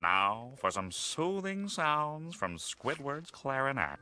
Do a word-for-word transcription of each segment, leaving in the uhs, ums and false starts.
Now for some soothing sounds from Squidward's clarinet.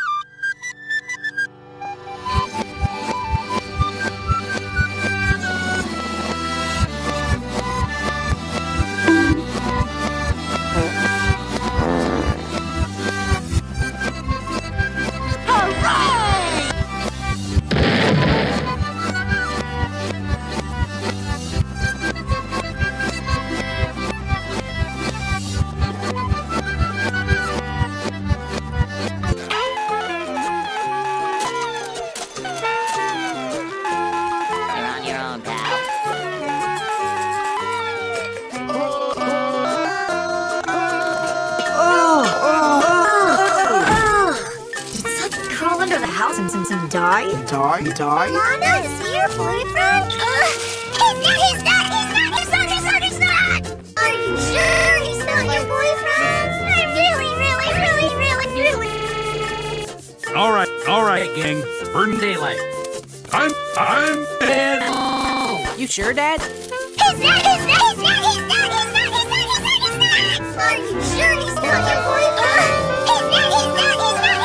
Die? Die? Die? Lana, is he your boyfriend? Uh, he's not, he's not, he's not, he's not, he's not, he's not! Are you sure he's not your boyfriend? I really, really, really, really, really... Alright, alright, gang. Burn daylight. I'm, I'm dead! Oh, you sure, Dad? He's not, he's not, he's not, he's not, he's not, he's not, he's not, he's not! Are you sure he's not your boyfriend? He's not, he's not, he's not, he's not, he's not, he's not!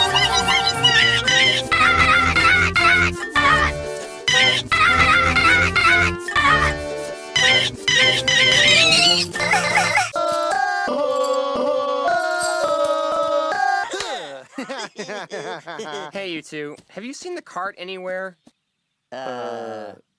Hey, you two. Have you seen the cart anywhere? Uh...